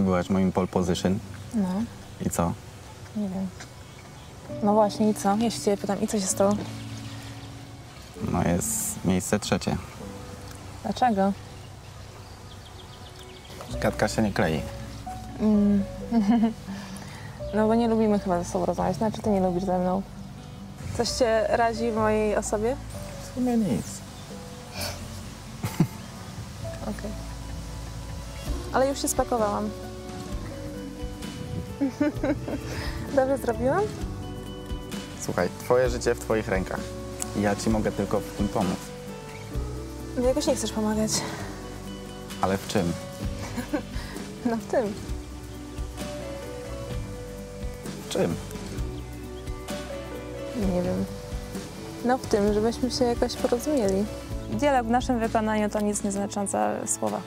byłaś moim pole position. No, I co? nie wiem. No właśnie, i co? Ja się ciebie pytam, i co się stało? No jest miejsce trzecie. Dlaczego? Gadka się nie klei. No bo nie lubimy chyba ze sobą rozmawiać. Znaczy, ty nie lubisz ze mną. Coś cię razi w mojej osobie? W sumie nic. Okej. Ale już się spakowałam. Dobrze zrobiłam? Słuchaj, twoje życie w twoich rękach. I ja ci mogę tylko w tym pomóc. No jakoś nie chcesz pomagać. Ale w czym? No w tym. W czym? Nie wiem. No w tym, żebyśmy się jakoś porozumieli. Dialog w naszym wykonaniu to nic nieznaczące słowa.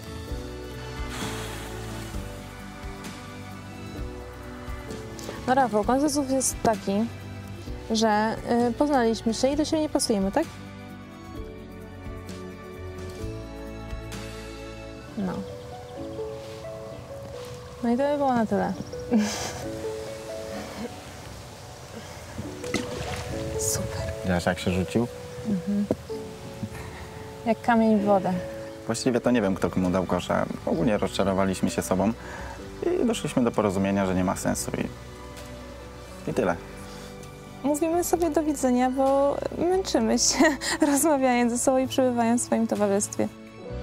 No Rafał, konsensus jest taki, że poznaliśmy się i do siebie nie pasujemy, tak? No. No i to by było na tyle. Super. Widziałaś, jak się rzucił? Jak kamień w wodę. Właściwie to nie wiem, kto komu dał kosza. Ogólnie rozczarowaliśmy się sobą i doszliśmy do porozumienia, że nie ma sensu i tyle. Mówimy sobie do widzenia, bo męczymy się rozmawiając ze sobą i przebywając w swoim towarzystwie.